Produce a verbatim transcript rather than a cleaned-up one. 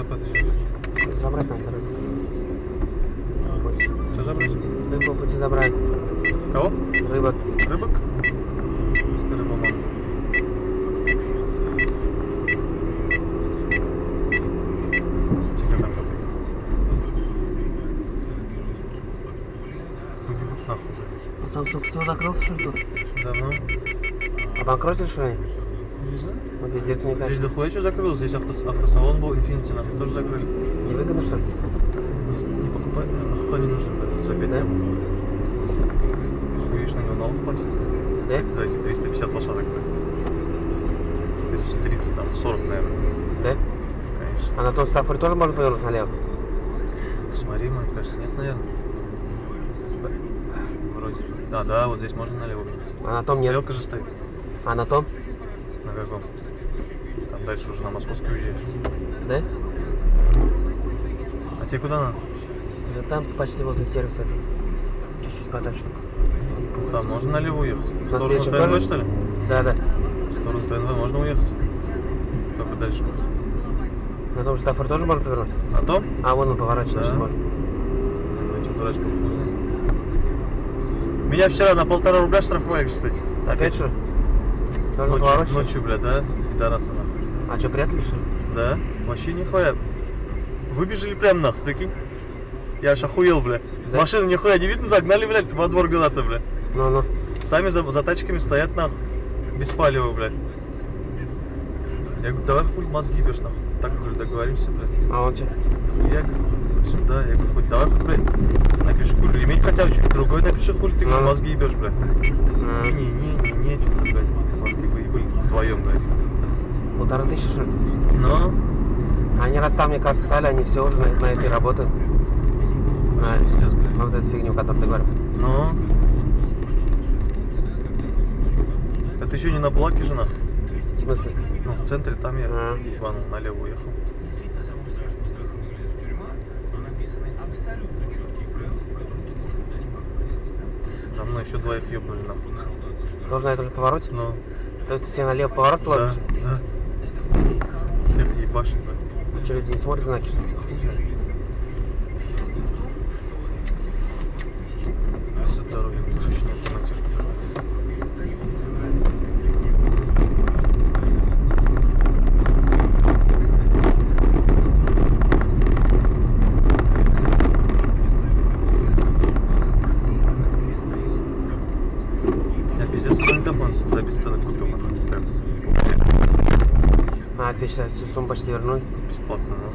подожди. Забрать надо. Что забрать? Рыбу по пути забрать. Кого? Рыбок. Рыбок? Старый мамон. Тихо там что-то. Выебут нахуй, блядь. А сам, собственно, закрылся, что ли, тут? Давно? Обанкротили, что ли? Не знаю. Ну, пиздец, мне Здесь кажется. дохуя что закрылось, здесь авто, автосалон был, Infinity нахуй, тоже закрыли. Невыгодно, что ли? Не покупать, нахуй не нужно, блядь, за пять Да? лет. Будешь на него налог платить. Да? За эти триста пятьдесят лошадок, блядь. Тысяч тридцать, там, сорок, наверное. Да? Конечно. А на том стафоре тоже можно повернуть налево? Посмотри, мне кажется, нет, наверное. Вроде. А, да, вот здесь можно налево. А на том нет. Стрелка же стоит. А на том? На каком? Там дальше уже на Московский уезжаешь. Да? А тебе куда надо? Да там почти возле сервиса. Чуть-чуть подальше. Ну, там можно налево уехать. В На сторону встречу ТНВ, тоже? что ли? Да, да. В сторону ТНВ можно уехать. Только дальше. На том же стафоре тоже можно повернуть? На том? А, вон он поворачивает, Да. что можно. Этим дурачком хуй знает. Меня вчера на полтора рубля штрафовали, кстати. Опять что? Тоже Ночью, поворачивать? ночью, бля, да? Пидорасы, нахуй. А что, прятали, что ли? Да, вообще нихуя. Выбежали прям нахуй, прикинь. Я аж охуел, бля. Да? Машины нихуя не видно, загнали, блядь, во двор куда-то, бля. Ну-ну. Сами за, за тачками стоят, нахуй. Без палева, блядь. Я говорю, давай хуй мозги ебешь, нахуй. Так, говорю, договоримся, блядь. А он что? Я говорю, сюда, я говорю, хоть давай хоть, блядь, напиши, говорю, ремень хотя бы чуть другой напиши, хуй ты, говорю, Ну. мозги ебешь, блядь. А, Не-не-не-не, что-то, блядь, мозги выебали вдвоем, блядь. полторы тысячи, что ли? Но, Они раз там, мне кажется, стали, они все уже на, на этой работают. На, пиздец, блядь. на вот эту фигню, которую ты говоришь. Но. А ты еще не на Булаке же, нахуй? В смысле? Ну, в центре там я, А. ебанул, налево уехал. За мной еще двоих ебнули, нахуй. Тоже на этом же повороте? Ну, То есть ты себе налево поворот да, ловишь? да. Всех ебашит, да. Ну что, люди не смотрят знаки, что ли? Всю дорогу слушай, нет темноте. Я пиздец магнитофон за бесценок купил, нахуй. Прям А, тебе сейчас всю сумму почти вернули. бесплатно,